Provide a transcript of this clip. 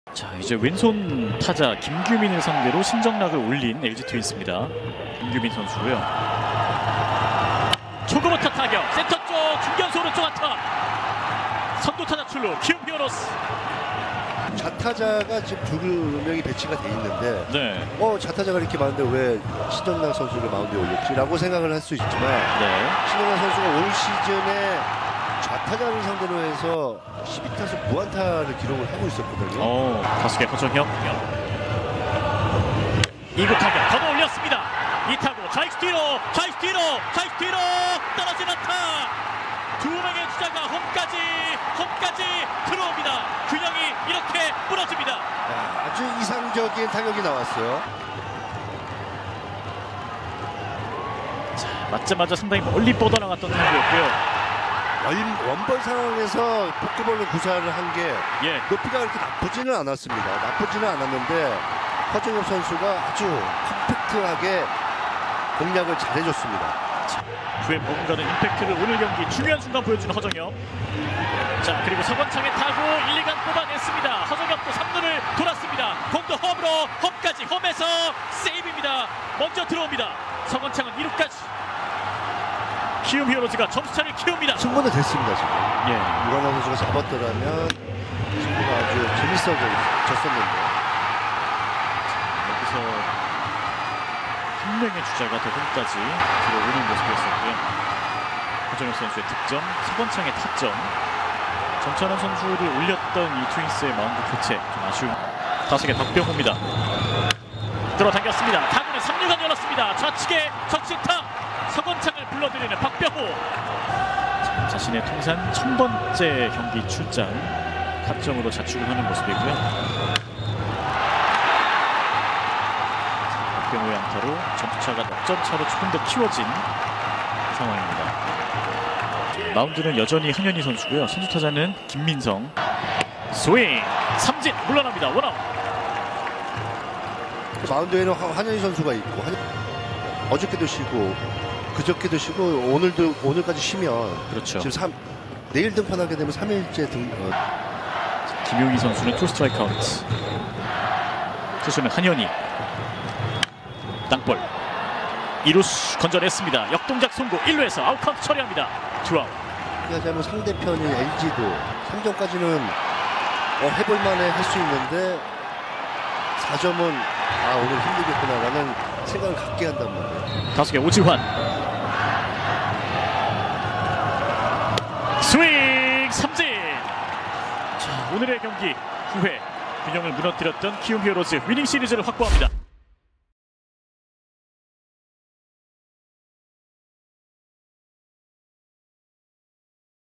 자, 이제 왼손 타자 김규민을 상대로 신정락을 올린 LG 트윈스입니다. 김규민 선수고요. 초구부터 타격, 센터 쪽 중견수 오른쪽 안타. 선두 타자 출루 키움 히어로스. 좌타자가 지금 두 명이 배치가 돼 있는데 네. 좌타자가 이렇게 많은데 왜 신정락 선수를 마운드에 올렸지라고 생각을 할 수 있지만 네. 신정락 선수가 올 시즌에 좌타자를 상대로 해서 12타수 무안타를 기록을 하고 있었거든요. 다수의 허정혁 2구 타격 걷어 올렸습니다. 2타구 좌익수 뒤로 떨어진 안타. 두 명의 주자가 홈까지 들어옵니다. 균형이 이렇게 무너집니다. 아주 이상적인 타격이 나왔어요. 자, 맞자마자 상당히 멀리 뻗어나갔던 타구였고요. 원벌 상황에서 포크볼을 구사를 한 게 높이가 그렇게 나쁘지는 않았습니다. 나쁘지는 않았는데 허정엽 선수가 아주 컴팩트하게 공략을 잘해줬습니다. 후에 뭔가는 임팩트를 오늘 경기 중요한 순간 보여주는 허정엽. 자, 그리고 서건창의 타구 1, 2간 뽑아냈습니다. 허정엽도 3루를 돌았습니다. 공도 홈으로 홈까지 홈에서 세이브입니다. 먼저 들어옵니다. 서건창은 2루까지. 키움 히어로즈가 점수차를 키웁니다. 승부는 됐습니다. 지금 유관환 선수가 잡았더라면 승부가 아주 재밌어졌었는데 여기서 한 명의 주자가 더 홈까지 들어오는 모습이었었고요. 허정엽 선수의 득점, 서건창의 타점, 정찬원 선수를 올렸던 이 트윈스의 마운드 교체 좀 아쉬운. 다섯의 박병호입니다. 들어당겼습니다. 타구는 3루간 열었습니다. 좌측에 적시타 서건창을 불러들이는 박병호. 자신의 통산 1000번째 경기 출장 타점으로 자축을 하는 모습이고요. 박병호의 안타로 점수차가 넉 점 차로 조금 더 키워진 상황입니다. 마운드는 여전히 한현희 선수고요. 선두 타자는 김민성. 스윙 삼진 물러납니다. 원아웃. 마운드에는 한현희 선수가 있고 어저께도 쉬고 그저께도 쉬고 오늘까지 쉬면 그렇죠. 지금 내일 등판하게 되면 3일째 김용희 선수는 투 스트라이크 카운트. 투수는 한현희. 땅볼 2루수 건져냈습니다. 역동작 송구 1루에서 아웃 카운트 처리합니다. 투아웃. 하자면 상대편인 LG도 3점까지는 해볼만해 할 수 있는데 4점은 오늘 힘들겠구나라는 생각을 갖게 한단 말이에요. 다섯개 오지환. 스윙 삼진. 자, 오늘의 경기 후회 균형을 무너뜨렸던 키움 히어로즈 위닝 시리즈를 확보합니다.